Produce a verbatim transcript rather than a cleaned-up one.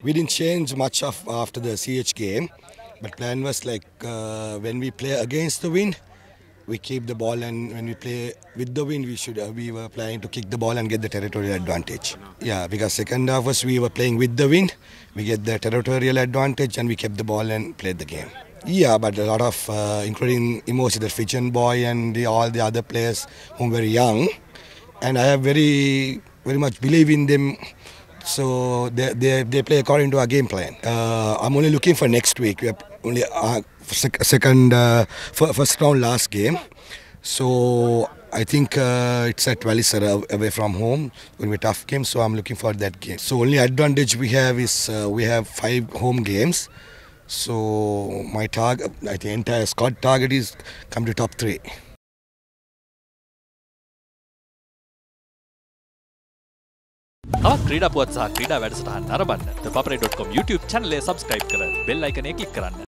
We didn't change much of after the C H game, but plan was like uh, when we play against the wind, we keep the ball, and when we play with the wind, we should uh, we were planning to kick the ball and get the territorial advantage. Yeah, because second half was we were playing with the wind, we get the territorial advantage, and we kept the ball and played the game. Yeah, but a lot of, uh, including Emoji, the Fijian boy, and the, all the other players who were very young, and I have very, very much believe in them. So they, they, they play according to our game plan. Uh, I'm only looking for next week. We have only uh, sec- second, uh, first round last game. So I think uh, it's at Valisara away from home. It's going to be a tough game. So I'm looking for that game. So only advantage we have is uh, we have five home games. So my target, I think entire squad target is come to top three. තවත් ක්‍රීඩා පුවත් සහ ක්‍රීඩා වැඩසටහන් නරඹන්න the papare dot com YouTube channel එක subscribe කර bell icon එක click කරන්න.